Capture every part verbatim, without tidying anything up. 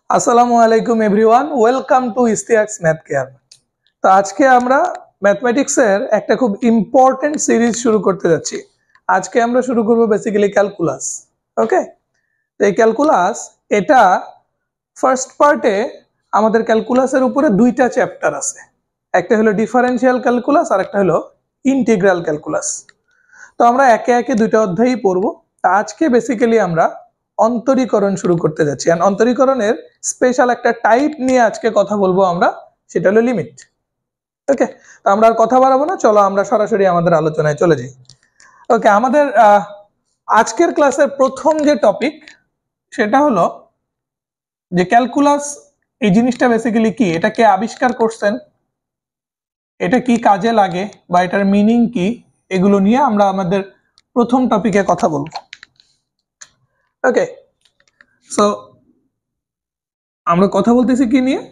আসসালামু আলাইকুম everyone, welcome to Istiaq's math care. তো আজকে আমরা ম্যাথমেটিক্সের একটা খুব ইম্পর্টেন্ট সিরিজ শুরু করতে যাচ্ছি। আজকে আমরা শুরু করব বেসিক্যালি ক্যালকুলাস। ওকে, তো এই ক্যালকুলাস এটা ফার্স্ট পার্টে আমাদের ক্যালকুলাসের উপরে দুইটা চ্যাপ্টার আছে, একটা হলো ডিফারেন্সিয়াল ক্যালকুলাস আর একটা হলো ইন্টিগ্রাল ক্যালকুলাস। তো আমরা একে একে দুইটা অধ্যায়ই পড়বো। তা আজকে বেসিক্যালি আমরা অন্তরীকরণ শুরু করতে যাচ্ছি, এন্ড অন্তরীকরণের স্পেশাল একটা টাইপ নিয়ে আজকে কথা বলবো আমরা, সেটা হলো লিমিট। ওকে, তো আমরা আর কথা বাড়াবো না, চলো আমরা সরাসরি আমাদের আলোচনায় চলে যাই। ওকে, আমাদের আজকের ক্লাসের প্রথম যে টপিক সেটা হলো যে ক্যালকুলাস এই জিনিসটা বেসিক্যালি কি, এটা কে আবিষ্কার করছেন, এটা কি কাজে লাগে বা এটার মিনিং কি, এগুলো নিয়ে আমরা আমাদের প্রথম টপিকে কথা বলবো। ওকে, সো আমরা কথা বলতেছি কি নিয়ে,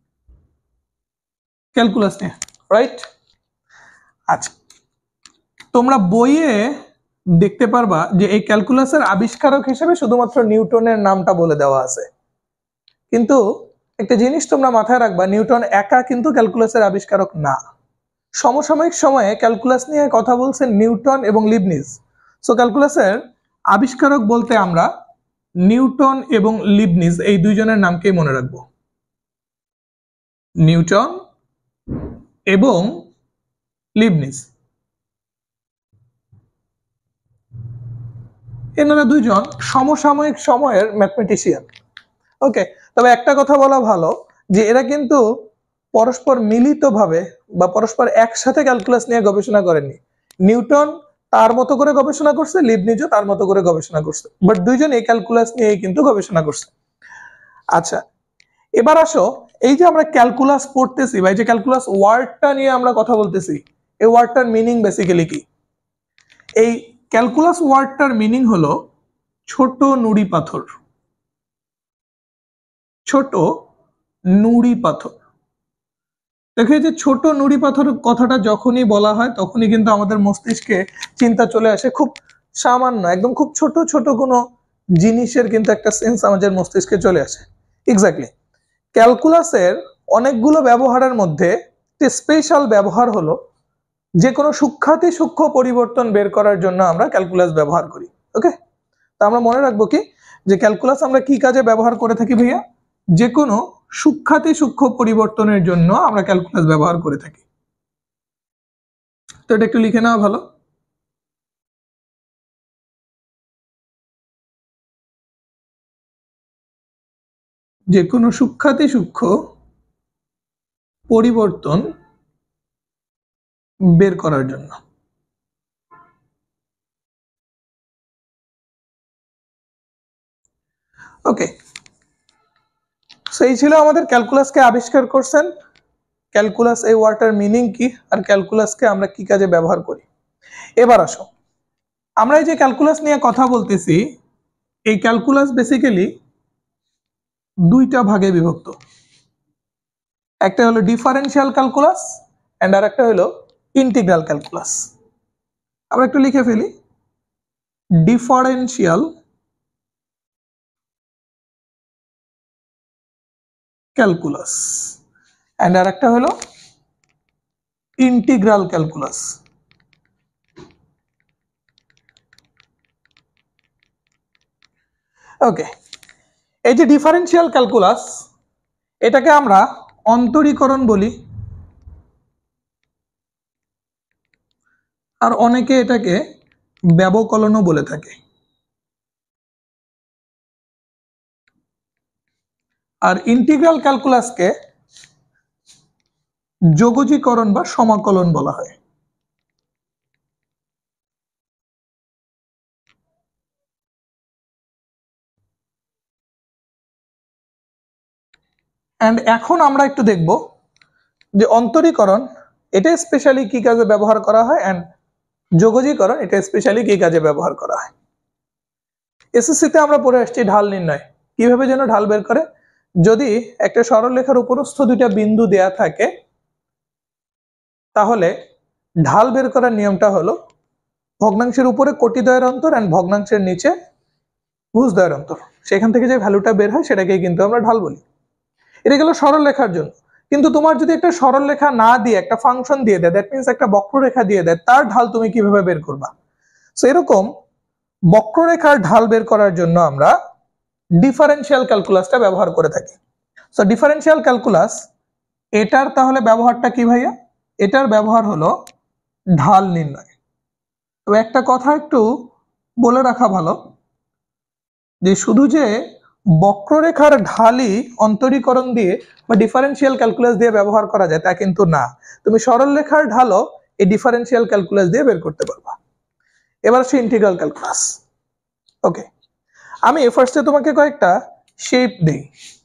ক্যালকুলাস নিয়ে, রাইট? আচ্ছা, তোমরা বইয়ে দেখতে পারবা যে এই ক্যালকুলাসের আবিষ্কারক হিসেবে শুধুমাত্র নিউটনের নামটা বলে দেওয়া আছে, কিন্তু একটা জিনিস তোমরা মাথায় রাখবা, নিউটন একা কিন্তু ক্যালকুলাসের আবিষ্কারক না। সমসাময়িক সময়ে ক্যালকুলাস নিয়ে কথা বলছেন নিউটন এবং লিবনিজ। সো ক্যালকুলাসের আবিষ্কারক বলতে আমরা নিউটন এবং লিবনিজ এই দুইজনের নামকেই মনে রাখবো, নিউটন এবং লিবনিজ। এনারা দুইজন সমসাময়িক সময়ের ম্যাথমেটিশিয়ান। ওকে, তবে একটা কথা বলা ভালো যে এরা কিন্তু পরস্পর মিলিতভাবে বা পরস্পর একসাথে ক্যালকুলাস নিয়ে গবেষণা করেননি। নিউটন তার মতো করে গবেষণা করছে, লিবনিজও তার মতো করে গবেষণা করছে, বাট দুইজন এই ক্যালকুলাস নিয়েই কিন্তু গবেষণা করছে। আচ্ছা, এবার আসো, এই যে আমরা ক্যালকুলাস পড়তেছি বা এই যে ক্যালকুলাস ওয়ার্ডটা নিয়ে আমরা কথা বলতেছি, এই ওয়ার্ডটার মিনিং বেসিক্যালি কি? এই ক্যালকুলাস ওয়ার্ডটার মিনিং হলো ছোট নুড়ি পাথর। ছোট নুড়ি পাথর, দেখে যে ছোট নুড়ি পাথর কথাটা যখনই বলা হয় তখনই কিন্তু আমাদের মস্তিষ্কে চিন্তা চলে আসে খুব সামান্য, একদম খুব ছোট ছোট কোনো জিনিসের কিন্তু একটা সেন্স আমাদের মস্তিষ্কে চলে আসে। এক্স্যাক্টলি, ক্যালকুলাসের অনেকগুলো ব্যবহারের মধ্যে একটি স্পেশাল ব্যবহার হলো যে কোনো সূক্ষ্মাতি সূক্ষ্ম পরিবর্তন বের করার জন্য আমরা ক্যালকুলাস ব্যবহার করি। ওকে, তো আমরা মনে রাখবো কি যে ক্যালকুলাস আমরা কি কাজে ব্যবহার করে থাকি ভাইয়া? যে কোনো সূক্ষ্মাতি সূক্ষ্ম পরিবর্তনের জন্য আমরা ক্যালকুলাস ব্যবহার করে থাকি। তো এটা একটু লিখে নেওয়া ভালো। যে কোনো সূক্ষ্মাতি সূক্ষ্ম পরিবর্তন বের করার জন্য। ওকে, সেই ছিল আমাদের ক্যালকুলাসকে আবিষ্কার করছেন, ক্যালকুলাস এই ওয়ার্ডটার মিনিং কি, আর ক্যালকুলাসকে আমরা কি কাজে ব্যবহার করি। এবার আসো, আমরা এই যে ক্যালকুলাস নিয়ে কথা বলতেছি, এই ক্যালকুলাস বেসিক্যালি দুইটা ভাগে বিভক্ত, একটা হলো ডিফারেন্সিয়াল ক্যালকুলাস এন্ড আর একটা হলো ইন্টিগ্রাল ক্যালকুলাস। আমরা একটু লিখে ফেলি, ডিফারেন্সিয়াল ক্যালকুলাস এন্ড আর একটা হলো ইন্টিগ্রাল ক্যালকুলাস। ওকে, এই যে ডিফারেন্সিয়াল ক্যালকুলাস, এটাকে আমরা অন্তরীকরণ বলি, আর অনেকে এটাকে ব্যবকলনও বলে থাকে। আর ইন্টিগ্রাল ক্যালকুলাসকে যোগজীকরণ বা সমাকলন বলা হয়। এন্ড এখন আমরা একটু দেখব যে অন্তরীকরণ এটা স্পেশালি কি কাজে ব্যবহার করা হয়, এন্ড যোগজীকরণ এটা স্পেশালি কি কাজে ব্যবহার করা হয়। এসএসসিতে আমরা পড়ে আসছি ঢাল নির্ণয়, কিভাবে যেন ঢাল বের করে। যদি একটা সরলরেখার উপরস্থ দুইটা বিন্দু দেয়া থাকে, তাহলে ঢাল বের করার নিয়মটা হলো ভগ্নাংশের উপরে কোটিদ্বয়ের অন্তর এন্ড ভগ্নাংশের নিচে ভুজদ্বয়ের অন্তর। সেখান থেকে যে ভ্যালুটা বের হয় সেটাকেই কিন্তু আমরা ঢাল বলি। এটা গেল সরল রেখার জন্য। কিন্তু তোমার যদি একটা সরল রেখা না দিয়ে একটা ফাংশন দিয়ে দেয়, দ্যাট মিনস একটা বক্ররেখা দিয়ে দেয়, তার ঢাল তুমি কিভাবে বের করবা? সো এরকম বক্ররেখার ঢাল বের করার জন্য আমরা ডিফারেনশিয়াল ক্যালকুলাসটা ব্যবহার করে থাকি। সো ডিফারেনশিয়াল ক্যালকুলাস, এটার তাহলে ব্যবহারটা কি ভাইয়া? এটার ব্যবহার হলো ঢাল নির্ণয়। তো একটা কথা একটু বলে রাখা ভালো, যে শুধু যে বক্ররেখার ঢালই অন্তরীকরণ দিয়ে বা ডিফারেনশিয়াল ক্যালকুলাস দিয়ে ব্যবহার করা যায় তা কিন্তু না। তুমি সরল রেখার ঢালও এই ডিফারেনশিয়াল ক্যালকুলাস দিয়ে বের করতে পারবা। এবার আসছে ইন্টিগ্রাল ক্যালকুলাস। ওকে, আমি ফার্স্টে তোমাকে কয়েকটা শেপ দিই।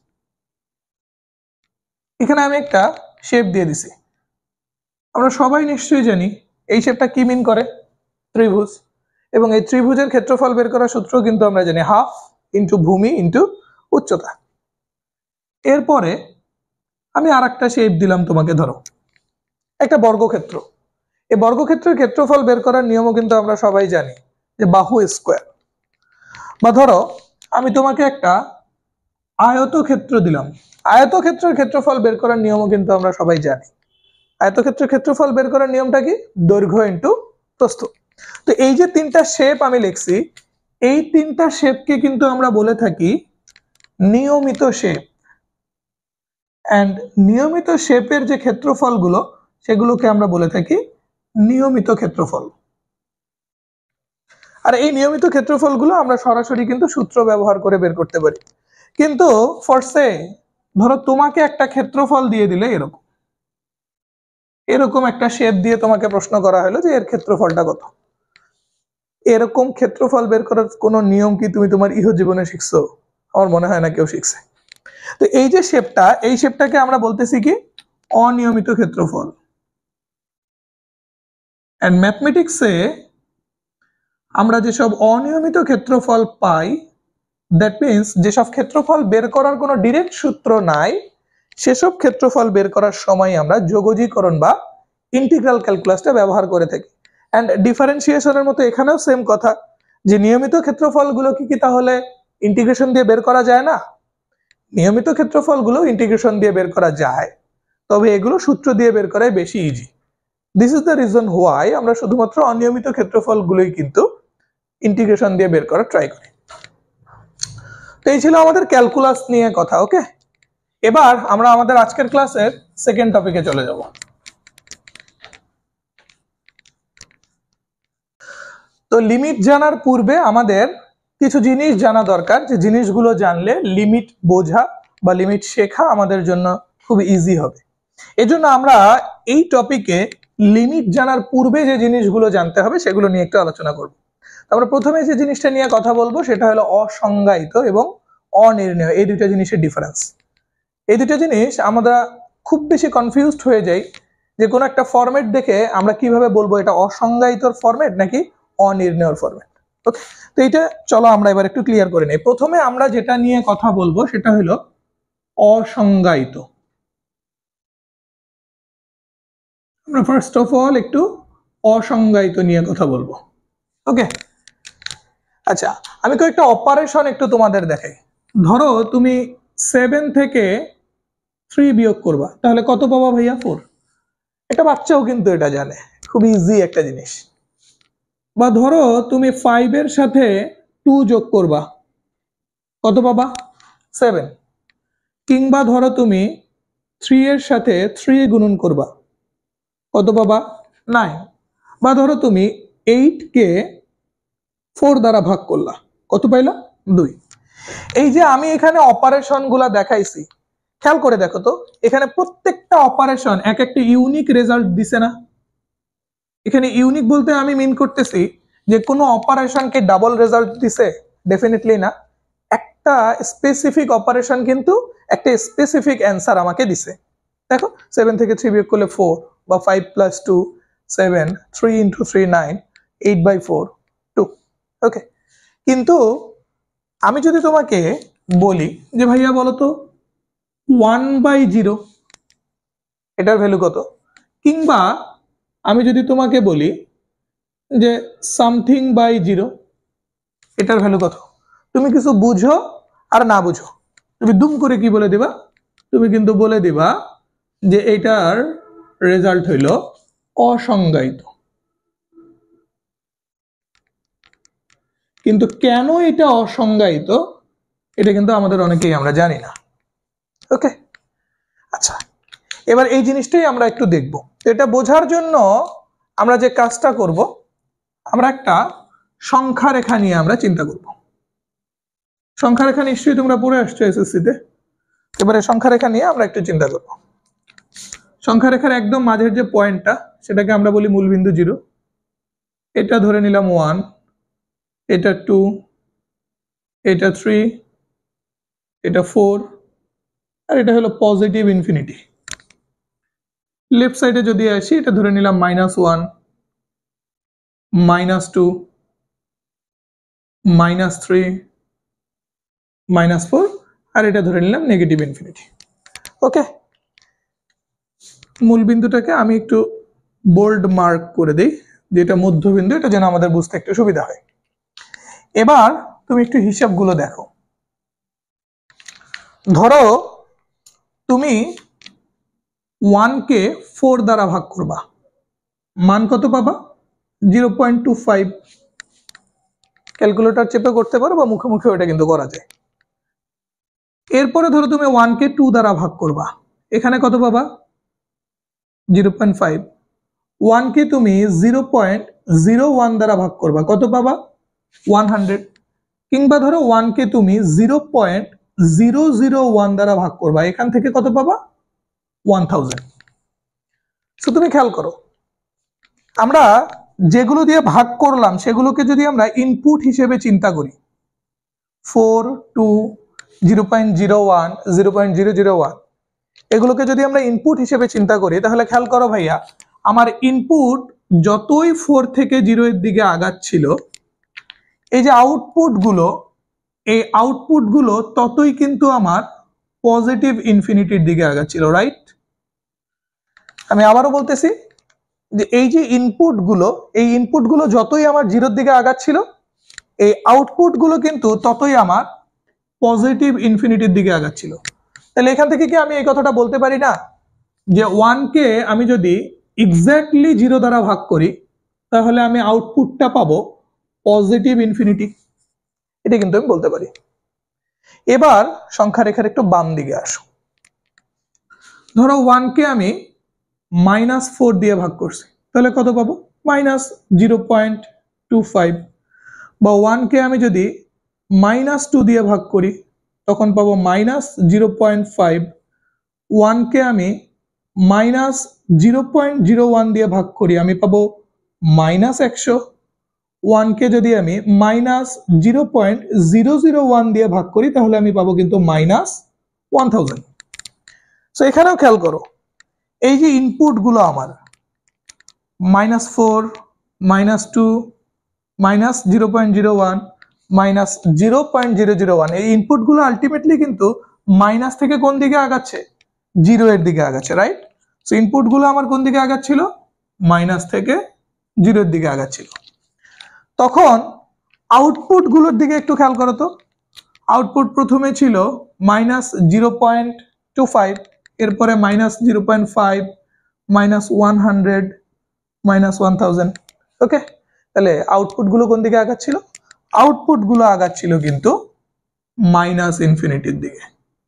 এখানে আমি একটা শেপ দিয়ে দিছি। আমরা সবাই নিশ্চয়ই জানি এই শেপটা কি মিন করে? ত্রিভুজ। এবং এই ত্রিভুজের ক্ষেত্রফল বের করার সূত্র কিন্তু আমরা জানি হাফ ইন্টু ভূমি ইন্টু উচ্চতা। এরপরে আমি আর একটা শেপ দিলাম তোমাকে, ধরো একটা বর্গক্ষেত্র। এই বর্গক্ষেত্রের ক্ষেত্রফল বের করার নিয়মও কিন্তু আমরা সবাই জানি, যে বাহু স্কোয়ার। বা ধরো আমি তোমাকে একটা আয়তক্ষেত্র দিলাম। আয়তক্ষেত্রের ক্ষেত্রফল বের করার নিয়মও কিন্তু আমরা সবাই জানি। আয়তক্ষেত্রের ক্ষেত্রফল বের করার নিয়মটা কি? দৈর্ঘ্য ইন্টু প্রস্থ। তো এই যে তিনটা শেপ আমি লিখছি, এই তিনটা শেপকে কিন্তু আমরা বলে থাকি নিয়মিত শেপ। এন্ড নিয়মিত শেপের যে ক্ষেত্রফলগুলো সেগুলোকে আমরা বলে থাকি নিয়মিত ক্ষেত্রফল। আর এই নিয়মিত ক্ষেত্রফলগুলো আমরা সরাসরি কিন্তু সূত্র ব্যবহার করে বের করতে পারি। কিন্তু ফরসে ধরো তোমাকে একটা ক্ষেত্রফল দিয়ে দিলে, এরকম এরকম একটা শেপ দিয়ে তোমাকে প্রশ্ন করা হলো যে এর ক্ষেত্রফলটা কত। এরকম ক্ষেত্রফল বের করার কোনো নিয়ম কি তুমি তোমার ইহ জীবনে শিখছো? আমার মনে হয় না কেউ শিখছে। তো এই যে শেপটা, এই শেপটাকে আমরা বলতেছি কি? অনিয়মিত ক্ষেত্রফল। এন্ড ম্যাথমেটিক্সে আমরা যেসব অনিয়মিত ক্ষেত্রফল পাই, দ্যাট মিনস যেসব ক্ষেত্রফল বের করার কোনো ডিরেক্ট সূত্র নাই, সেসব ক্ষেত্রফল বের করার সময় আমরা যোগজীকরণ বা ইন্টিগ্রাল ক্যালকুলাসটা ব্যবহার করে থাকি। এন্ড ডিফারেন্সিয়েশনের মতো এখানেও সেম কথা, যে নিয়মিত ক্ষেত্রফলগুলো কি কি তাহলে ইন্টিগ্রেশন দিয়ে বের করা যায় না? নিয়মিত ক্ষেত্রফলগুলো ইন্টিগ্রেশন দিয়ে বের করা যায়, তবে এগুলো সূত্র দিয়ে বের করাই বেশি easy. This is the reason why আমরা শুধুমাত্র অনিয়মিত ক্ষেত্রফলগুলোই কিন্তু ইন্টিগ্রেশন দিয়ে বের করার ট্রাই করি। তো এই ছিল আমাদের ক্যালকুলাস নিয়ে কথা। ওকে, এবার আমরা আমাদের আজকের ক্লাসের সেকেন্ড টপিকে চলে যাব। তো লিমিট জানার পূর্বে আমাদের কিছু জিনিস জানা দরকার, যে জিনিসগুলো জানলে লিমিট বোঝা বা লিমিট শেখা আমাদের জন্য খুব ইজি হবে। এজন্য আমরা এই টপিকে লিমিট জানার পূর্বে যে জিনিসগুলো জানতে হবে সেগুলো নিয়ে একটু আলোচনা করব। আমরা প্রথমে যে জিনিসটা নিয়ে কথা বলবো সেটা হলো অসংজ্ঞায়িত এবং অনির্ণেয়, এই দুটো জিনিসের ডিফারেন্স। এই দুটো জিনিস আমরা খুব বেশি কনফিউজড হয়ে যাই, যে কোনো একটা ফরম্যাট দেখে আমরা কিভাবে বলবো এটা অসংজ্ঞায়িতর ফরম্যাট নাকি অনির্ণেয়র ফরম্যাট। ওকে, তো এটা চলো আমরা এবার একটু ক্লিয়ার করে নেই। প্রথমে আমরা যেটা নিয়ে কথা বলবো সেটা হলো অসংজ্ঞায়িত। আমরা ফার্স্ট অফ অল একটু অসংজ্ঞায়িত নিয়ে কথা বলবো। ওকে, আচ্ছা আমি কয়েকটা অপারেশন একটু তোমাদের দেখাই। ধরো তুমি সেভেন থেকে থ্রি বিয়োগ করবা, তাহলে কত পাবা ভাইয়া? ফোর। এটা বাচ্চাও কিন্তু এটা জানে, খুব ইজি একটা জিনিস। বা ধরো তুমি ফাইভ এর সাথে টু যোগ করবা, কত পাবা? সেভেন। কিংবা ধরো তুমি থ্রি এর সাথে থ্রি গুণন করবা, কত পাবা? নাইন। বা ধরো তুমি এইট কে ফোর দ্বারা ভাগ করলা, কত পাইলা? দুই। এই যে আমি এখানে অপারেশন গুলা দেখাইছি, খেয়াল করে দেখো তো, এখানে প্রত্যেকটা অপারেশন এক একটা ইউনিক রেজাল্ট দিছে না? এখানে ইউনিক বলতে আমি মিন করতেছি যে কোনো অপারেশনকে ডাবল রেজাল্ট দিছে? ডেফিনেটলি না। একটা স্পেসিফিক অপারেশন কিন্তু একটা স্পেসিফিক অ্যান্সার আমাকে দিছে। দেখো সেভেন থেকে থ্রি বিয়োগ করলে ফোর, বা five plus two seven, three into three nine, eight by four two. Okay, কিন্তু আমি যদি তোমাকে বলি যে ভাইয়া বলো তো ওয়ান বাই জিরো এটার ভ্যালু কত? কিংবা আমি যদি তোমাকে বলি যে সামথিং বাই জিরো এটার ভ্যালু কত? তুমি কিছু বুঝো আর না বুঝো তুমি দুম করে কি বলে দিবা, তুমি কিন্তু বলে দিবা যে এটার রেজাল্ট হইল অসংজ্ঞায়িত। কিন্তু কেন এটা অসংজ্ঞায়িত এটা কিন্তু আমাদের অনেকেই আমরা জানি না। ওকে, আচ্ছা এবার এই জিনিসটাই আমরা একটু দেখব। এটা বোঝার জন্য আমরা যে কাজটা করব, আমরা একটা সংখ্যা রেখা নিয়ে আমরা চিন্তা করব। সংখ্যা রেখা নিশ্চয়ই তোমরা পড়ে আসছো এসএসসি তে। এবারে সংখ্যা রেখা নিয়ে আমরা একটু চিন্তা করব। সংখ্যা রেখার একদম মাঝের যে পয়েন্টটা সেটাকে আমরা বলি মূলবিন্দু জিরো। এটা ধরে নিলাম ওয়ান, এটা টু, এটা থ্রি, এটা ফোর, আর এটা হলো পজিটিভ ইনফিনিটি। লেফট সাইডে যদি আসি এটা ধরে নিলাম minus one, minus two, minus three, minus four, আর এটা ধরে নিলাম নেগেটিভ ইনফিনিটি। ওকে, মূল বিন্দুটাকে আমি একটু বোল্ড মার্ক করে দিই, যেটা মধ্যবিন্দু, এটা যেন আমাদের বুঝতে একটু সুবিধা হয়। এবার তুমি একটু হিসাবগুলো দেখো। ধরো তুমি ওয়ান কে ফোর দ্বারা ভাগ করবা, মান কত পাবা? Zero point two five. Calculator চেপে করতে পারো বা মুখে মুখে ওটা কিন্তু করা যায়। এরপরে ধরো তুমি ওয়ান কে টু দ্বারা ভাগ করবা, এখানে কত পাবা? Zero point five. ওয়ান কে তুমি জিরো পয়েন্ট জিরো ওয়ান দ্বারা ভাগ করবা, কত পাবা? One hundred. কিংবা ধরো ওয়ান কে তুমি zero point zero zero one দ্বারা ভাগ করবা, এখান থেকে কত পাবা? One thousand. সো তুমি খেয়াল করো, আমরা যেগুলো দিয়ে ভাগ করলাম সেগুলোকে যদি আমরা ইনপুট হিসেবে চিন্তা করি, four, two, zero point zero one, zero point zero zero one, এগুলোকে যদি আমরা ইনপুট হিসেবে চিন্তা করি, তাহলে খেয়াল করো ভাইয়া, আমার ইনপুট যতই ফোর থেকে জিরো এর দিকে আগাচ্ছিল, এই যে আউটপুট গুলো, এই আউটপুট গুলো ততই কিন্তু আমার পজিটিভ ইনফিনিটির দিকে আগাচ্ছিল, রাইট? আমি আবারও বলতেছি যে এই যে ইনপুট গুলো, এই ইনপুট গুলো যতই আমার জিরোর দিকে আগাচ্ছিল, এই আউটপুট গুলো কিন্তু ততই আমার পজিটিভ ইনফিনিটির দিকে আগাচ্ছিল। তাহলে এখান থেকে কি আমি এই কথাটা বলতে পারি না যে ওয়ান কে আমি যদি এক্স্যাক্টলি জিরো দ্বারা ভাগ করি তাহলে আমি আউটপুটটা পাবো পজিটিভ ইনফিনিটি? এটা কিন্তু আমি বলতে পারি। এবার সংখ্যা রেখার একটু বাম দিকে আসো। ধরো ওয়ান কে আমি মাইনাস ফোর দিয়ে ভাগ করছি, তাহলে কত পাবো? Minus zero point two five. বা ওয়ান কে আমি যদি মাইনাস টু দিয়ে ভাগ করি তখন পাবো minus zero point five. One কে আমি minus zero point zero one দিয়ে ভাগ করি, আমি পাবো মাইনাস একশো। ওয়ান কে যদি আমি minus zero point zero zero one দিয়ে ভাগ করি তাহলে আমি পাবো কিন্তু মাইনাস ওয়ান থাউজেন্ড। সো এখানেও খেয়াল করো, এই যে ইনপুট গুলো আমার minus four, minus two, minus zero point zero one, minus zero point zero zero one, এই ইনপুট গুলো আলটিমেটলি কিন্তু মাইনাস থেকে কোন দিকে আগাচ্ছে? জিরো এর দিকে আগাচ্ছে, রাইট? সো ইনপুট গুলো আমার কোন দিকে আগাচ্ছিল? মাইনাস থেকে জিরো এর দিকে আগাচ্ছিল। তখন আউটপুট গুলোর দিকে একটু খেয়াল করো তো। আউটপুট প্রথমে ছিল minus zero point two five, এরপরে minus zero point five, minus one hundred, minus one thousand. Okay, তাহলে আউটপুট গুলো কোন দিকে আগাচ্ছিল? আউটপুট গুলো আগাচ্ছিল কিন্তু মাইনাস ইনফিনিটির দিকে।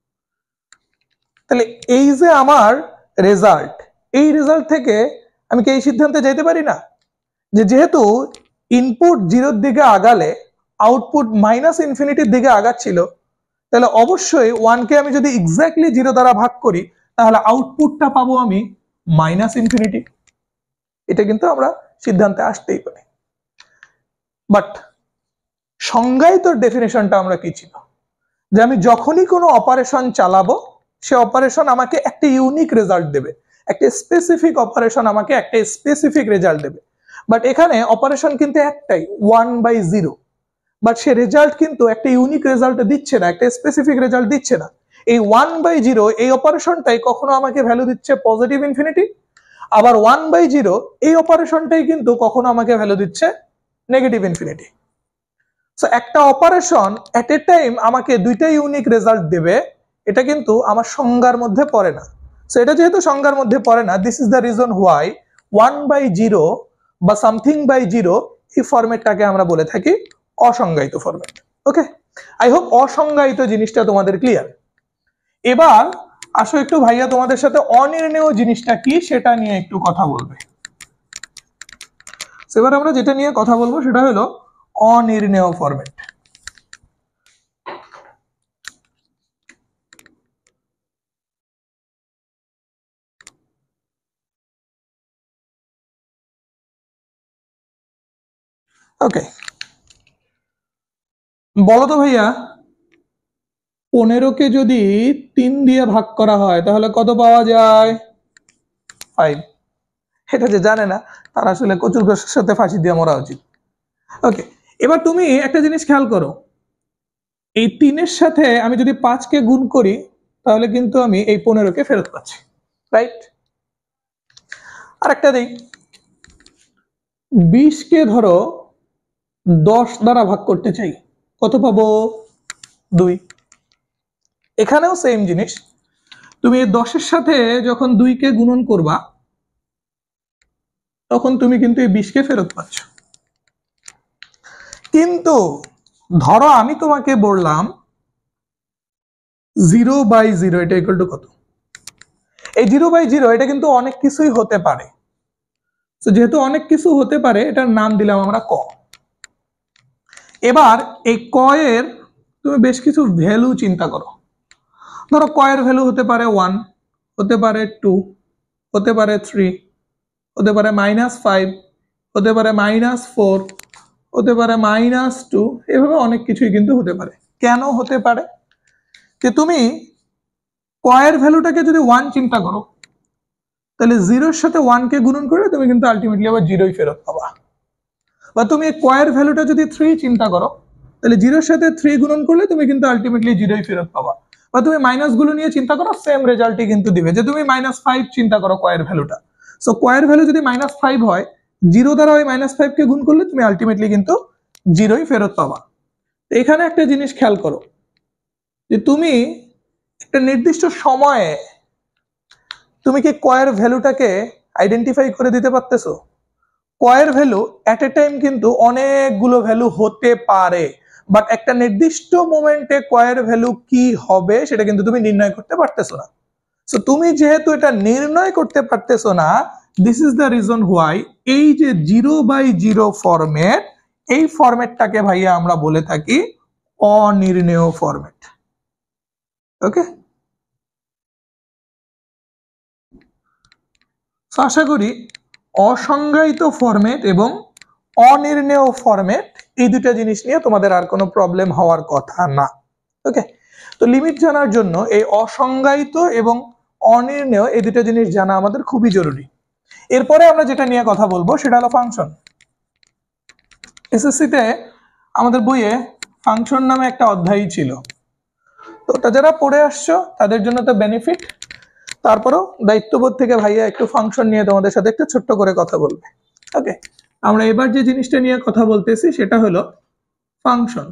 তাহলে এই যে আমার রেজাল্ট, এই রেজাল্ট থেকে আমি কি এই সিদ্ধান্তে যেতে পারি না যে যেহেতু ইনপুট জিরোর দিকে আগালে আউটপুট মাইনাস ইনফিনিটির দিকে আগাচ্ছিল, তাহলে অবশ্যই ওয়ান কে আমি যদি এক্স্যাক্টলি জিরো দ্বারা ভাগ করি তাহলে আউটপুটটা পাবো আমি মাইনাস ইনফিনিটি। এটা কিন্তু আমরা সিদ্ধান্তে আসতেই পারি। বাট সংজ্ঞায়িত ডেফিনেশনটা আমরা কি ছিল? যে আমি যখনই কোনো অপারেশন চালাবো সে অপারেশন আমাকে একটা ইউনিক রেজাল্ট দেবে, একটা স্পেসিফিক অপারেশন আমাকে একটা স্পেসিফিক রেজাল্ট দেবে। বাট এখানে অপারেশন কিন্তু একটাই, ওয়ান বাই জিরো, বাট সে রেজাল্ট কিন্তু একটা ইউনিক রেজাল্ট দিচ্ছে না, একটা স্পেসিফিক রেজাল্ট দিচ্ছে না। এই ওয়ান বাই জিরো এই অপারেশনটাই কখনো আমাকে ভ্যালু দিচ্ছে পজিটিভ ইনফিনিটি, আবার ওয়ান বাই জিরো এই অপারেশনটাই কিন্তু কখনো আমাকে ভ্যালু দিচ্ছে নেগেটিভ ইনফিনিটি। সো একটা অপারেশন এট এ টাইম আমাকে দুইটা ইউনিক রেজাল্ট দেবে, এটা কিন্তু আমার সংজ্ঞার মধ্যে পড়ে না। সো এটা যেহেতু সংজ্ঞার মধ্যে পড়ে না, this is the reason why one by zero বা সামথিং বাই জিরো এই ফরম্যাটটাকে আমরা বলে থাকি অসংজ্ঞায়িত ফরম্যাট। ওকে, আই হোপ অসংজ্ঞায়িত জিনিসটা তোমাদের ক্লিয়ার। এবার আসো একটু ভাইয়া তোমাদের সাথে অনির্ণেয় জিনিসটা কি সেটা নিয়ে একটু কথা বলবে। এবার আমরা যেটা নিয়ে কথা বলবো সেটা হলো অনির্ণেয় ফরম্যাট। ওকে, বলো তো ভাইয়া, পনেরোকে যদি তিন দিয়ে ভাগ করা হয় তাহলে কত পাওয়া যায়? ফাইভ। এটা যে জানে না তার আসলে কচুর গাছের সাথে ফাঁসি দিয়ে মরা উচিত। ওকে, এবার তুমি একটা জিনিস খেয়াল করো, এই তিনের সাথে আমি যদি পাঁচকে গুণ করি তাহলে কিন্তু আমি এই পনেরোকে ফেরত পাচ্ছি, রাইট? আর একটা দিই, বিশকে ধরো দশ দ্বারা ভাগ করতে চাই, কত পাবো? দুই। এখানেও সেম জিনিস, তুমি এই দশের সাথে যখন দুইকে গুণন করবা তখন তুমি কিন্তু এই বিশকে ফেরত পাচ্ছ। কিন্তু ধরো আমি তোমাকে বললাম জিরো বাই জিরো এটা ইকুয়াল টু কত? এই জিরো বাই জিরো এটা কিন্তু অনেক কিছুই হতে পারে। তো যেহেতু অনেক কিছু হতে পারে, এটার নাম দিলাম আমরা ক। এবার এই ক এর তুমি বেশ কিছু ভ্যালু চিন্তা করো। ধরো ক এর ভ্যালু হতে পারে ওয়ান, হতে পারে টু, হতে পারে থ্রি, হতে পারে মাইনাস ফাইভ, হতে পারে মাইনাস ফোর, হতে পারে মাইনাস টু, এভাবে অনেক কিছুই কিন্তু হতে পারে। কেন হতে পারে? যে তুমি ক এর ভ্যালুটাকে যদি ওয়ান চিন্তা করো তাহলে জিরোর সাথে ওয়ানকে গুণন করে তুমি কিন্তু আলটিমেটলি আবার জিরোই ফেরত পাবা। বা তুমি ক এর ভ্যালুটা যদি থ্রি চিন্তা করো তাহলে জিরোর সাথে থ্রি গুণন করলে তুমি কিন্তু আলটিমেটলি জিরোই ফেরত পাবা। বা তুমি মাইনাস গুলো নিয়ে চিন্তা করো, সেম রেজাল্টই কিন্তু দিবে। যে তুমি মাইনাস ফাইভ চিন্তা করো ক এর ভ্যালুটা, সো ক এর ভ্যালু যদি মাইনাস ফাইভ হয়, জিরো দ্বারা ওই মাইনাস ফাইভ কে গুণ করলে তুমি আলটিমেটলি কিন্তু জিরোই ফেরত পাবা। এখানে একটা জিনিস খেয়াল করো, যে তুমি একটা নির্দিষ্ট সময়ে তুমি কি ক এর ভ্যালুটাকে আইডেন্টিফাই করে দিতে পারতেছো? ক এর ভ্যালু এট এ টাইম কিন্তু অনেকগুলো ভ্যালু হতে পারে, বাট একটা নির্দিষ্ট মোমেন্টে ক এর ভ্যালু কি হবে সেটা কিন্তু তুমি নির্ণয় করতে পারতেছো না। সো তুমি যেহেতু এটা নির্ণয় করতে পারতেছো না, this is the reason why এই যে জিরো বাই জিরো ফরম্যাট, এই ফরম্যাটটাকে ভাইয়া আমরা বলে থাকি অনির্ণেয় ফরম্যাট। ওকে, আশা করি অসংজ্ঞায়িত ফরম্যাট এবং অনির্ণেয় ফরম্যাট এই দুটা জিনিস নিয়ে তোমাদের আর কোনো প্রবলেম হওয়ার কথা না। ওকে, তো লিমিট জানার জন্য এই অসংজ্ঞায়িত এবং অনির্ণেয় এই দুটা জিনিস জানা আমাদের খুবই জরুরি। এরপরে আমরা যেটা নিয়ে কথা বলবো সেটা হলো ফাংশন। এসএসসিতে আমাদের বইয়ে ফাংশন নামে একটা অধ্যায় ছিল, তো ওটা যারা পড়ে আসছো তাদের জন্য তো বেনিফিট। তারপরেও দায়িত্ববোধ থেকে ভাইয়া একটু ফাংশন নিয়ে তোমাদের সাথে একটু ছোট্ট করে কথা বলবে। ওকে, আমরা এবার যে জিনিসটা নিয়ে কথা বলতেছি সেটা হলো ফাংশন।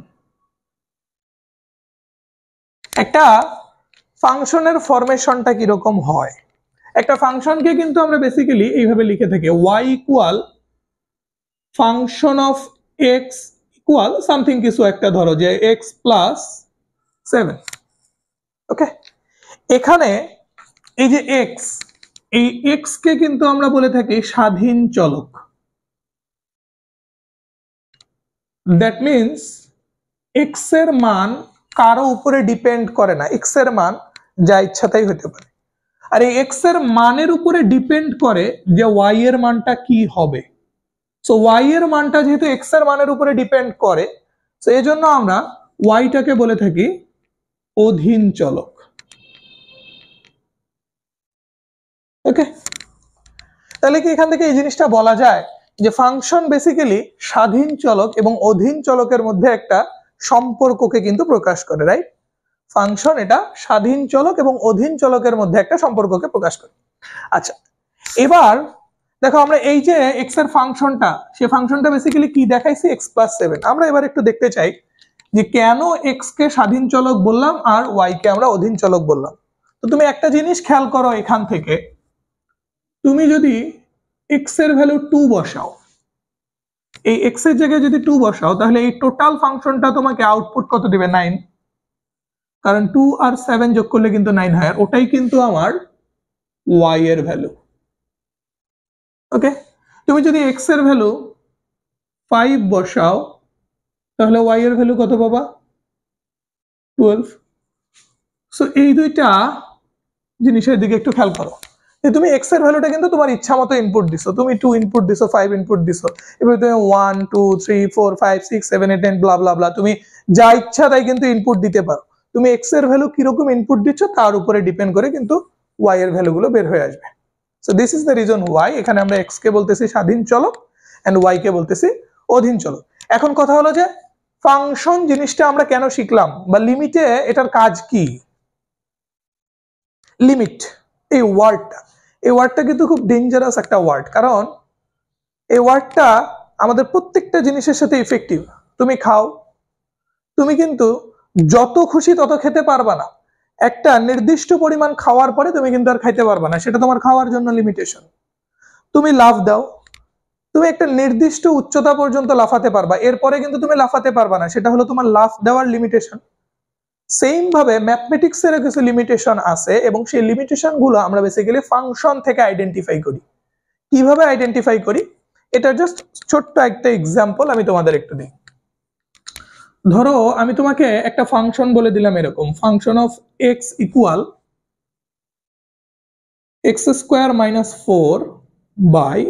একটা ফাংশনের ফরমেশনটা কিরকম হয়? একটা ফাংশনকে কিন্তু আমরা বেসিক্যালি এইভাবে লিখে থাকি, y equal function of x equal something কিছু একটা, ধরো যে এক্স প্লাস সেভেন। ওকে, এখানে এই যে এক্স, এই এক্স কে কিন্তু আমরা বলে থাকি স্বাধীন চলক। দ্যাট মিনস এক্স এর মান কারো উপরে ডিপেন্ড করে না, এক্স এর মান যা ইচ্ছা তাই হতে পারে। আর এই এক্স এর মানের উপরে ডিপেন্ড করে যে ওয়াই এর মানটা কি হবে। সো ওয়াই এর মানটা যেহেতু এক্স এর মানের উপরে ডিপেন্ড করে, সো এই জন্য আমরা ওয়াইটাকে বলে থাকি অধীন চলক। ওকে, তাহলে কি এখান থেকে এই জিনিসটা বলা যায় যে ফাংশন বেসিক্যালি স্বাধীন চলক এবং অধীন চলকের মধ্যে একটা সম্পর্ককে কিন্তু প্রকাশ করে, রাইট? ফাংশন এটা স্বাধীন চলক এবং অধীন চলকের মধ্যে একটা সম্পর্ককে প্রকাশ করে। আচ্ছা, এবার দেখো আমরা এই যে এক্স এর ফাংশনটা, সে ফাংশনটা বেসিক্যালি কি দেখাইছি, এক্স প্লাস সেভেন। আমরা এবার একটু দেখতে চাই যে কেন এক্স কে স্বাধীন চলক বললাম আর ওয়াই কে আমরা অধীন চলক বললাম। তো তুমি একটা জিনিস খেয়াল করো, এখান থেকে তুমি যদি এক্স এর ভ্যালু টু বসাও, এই এক্স এর জায়গায় যদি টু বসাও, তাহলে এই টোটাল ফাংশনটা তোমাকে আউটপুট কত দিবে, নাইন। কারণ টু আর সেভেন যোগ করলে কিন্তু নাইন হয়, আর ওটাই কিন্তু আমার ওয়াই এর ভ্যালু। ওকে, তুমি যদি এক্স এর ভ্যালু ফাইভ বসাও, তাহলে ওয়াই এর ভ্যালু কত পাবা, টুয়েলভ। সো এই দুইটা জিনিসের দিকে একটু খেয়াল করো, যে তুমি এক্স এর ভ্যালুটা কিন্তু তোমার ইচ্ছা মতো ইনপুট দিছো, তুমি টু ইনপুট দিছো, ফাইভ ইনপুট দিছো, এবার তুমি one two three four five six seven eight nine blah blah blah, তুমি যা ইচ্ছা তাই কিন্তু ইনপুট দিতে পারো। তুমি এক্স এর ভ্যালু কিরকম ইনপুট দিচ্ছ তার উপরে ডিপেন্ড করে কিন্তু ওয়াই এর ভ্যালুগুলো বের হয়ে আসবে। So this is the reason why এখানে আমরা এক্স কে বলতেছি স্বাধীন চলক এন্ড ওয়াই কে বলতেছি অধীন চলক। এখন কথা হলো যে ফাংশন জিনিসটা আমরা কেন শিখলাম, বা লিমিটে এটার কাজ কি। লিমিট এই ওয়ার্ডটা, এই ওয়ার্ডটা কিন্তু খুব ডেঞ্জারাস একটা ওয়ার্ড, কারণ এই ওয়ার্ডটা আমাদের প্রত্যেকটা জিনিসের সাথে ইফেক্টিভ। তুমি খাও, তুমি কিন্তু যত খুশি তত খেতে পারবা না, একটা নির্দিষ্ট পরিমাণ খাওয়ার পরে তুমি কিন্তু আর খাইতে পারবা না, সেটা তোমার খাওয়ার জন্য লিমিটেশন। তুমি লাফ দাও, তুমি একটা নির্দিষ্ট উচ্চতা পর্যন্ত লাফাতে পারবা, এরপরে কিন্তু তুমি লাফাতে পারবা না, সেটা হলো তোমার লাফ দেওয়ার লিমিটেশন। সেম ভাবে ম্যাথমেটিক্স এর কিছু লিমিটেশন আছে, এবং সেই লিমিটেশন গুলো আমরা বেসিক্যালি ফাংশন থেকে আইডেন্টিফাই করি। কিভাবে আইডেন্টিফাই করি, এটা জাস্ট ছোট্ট একটা এক্সাম্পল আমি তোমাদের একটু দিই। ধরো আমি তোমাকে একটা ফাংশন বলে দিলাম এরকম, function of x equal x square minus four by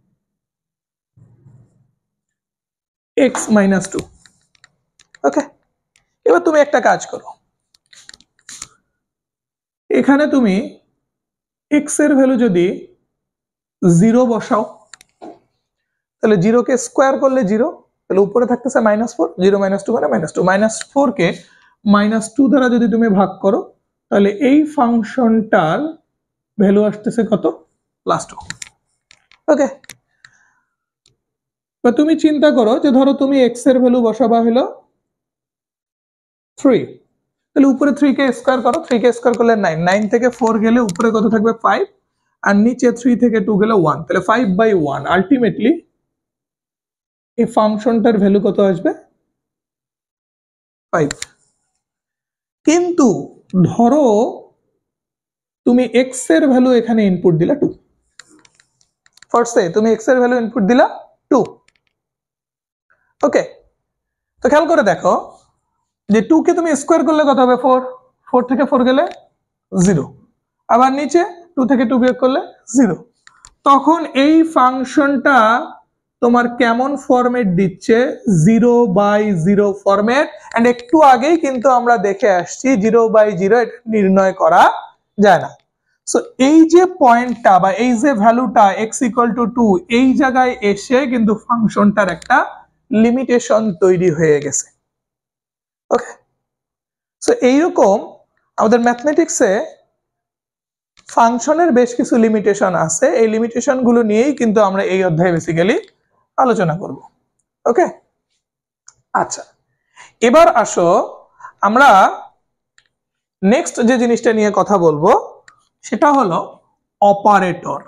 x minus two. Okay, এবার তুমি একটা কাজ করো, এখানে তুমি এক্স এর ভ্যালু যদি জিরো বসাও, তাহলে জিরো কে স্কোয়ার করলে জিরো, তাহলে উপরে থাকতেছে minus four, zero minus two মানে মাইনাস টু, মাইনাস ফোর কে মাইনাস টু দ্বারা যদি তুমি ভাগ করো, তাহলে এই ফাংশনটার ভ্যালু আসতেছে কত, প্লাস টু। ওকে, বা তুমি চিন্তা করো যে ধরো তুমি এক্স এর ভ্যালু বসাবা হলো থ্রি, তাহলে উপরে থ্রি কে স্কোয়ার করো, থ্রি কে স্কোয়ার করলে নাইন, নাইন থেকে ফোর গেলে উপরে কত থাকবে ফাইভ, আর নিচে থ্রি থেকে টু গেলে ওয়ান, তাহলে ফাইভ বাই ওয়ান। আলটিমেটলি এই ফাংশনটার ভ্যালু কত আসবে, ফাইভ। কিন্তু ধরো তুমি এক্স এর ভ্যালু এখানে ইনপুট দিলা টু, ফার্স্টে তুমি এক্স এর ভ্যালু ইনপুট দিলা টু। ওকে, তো খেয়াল করে দেখো যে টু কে তুমি স্কোয়ার করলে কত হবে, ফোর, ফোর থেকে ফোর গেলে জিরো, আবার নিচে টু থেকে টু বিয়োগ করলে জিরো। তখন এই ফাংশনটা তোমার কেমন ফরম্যাট দিচ্ছে, zero by zero format. And একটু আগেই কিন্তু আমরা দেখে আসছি জিরো বাই জিরো এটা নির্ণয় করা যায় না। সো এই যে পয়েন্টটা বা এই যে ভ্যালুটা এক্স ইকুয়াল টু টু, এই জায়গায় এসে কিন্তু ফাংশনটার একটা লিমিটেশন তৈরি হয়ে গেছে। ওকে, সো এইরকম আমাদের ম্যাথমেটিক্সে ফাংশনের বেশ কিছু লিমিটেশন আছে, এই লিমিটেশন গুলো নিয়েই কিন্তু আমরা এই অধ্যায়ে বেসিক্যালি আলোচনা করব। ওকে, আচ্ছা, এবার আসো আমরা নেক্সট যে জিনিসটা নিয়ে কথা বলবো সেটা হলো অপারেটর।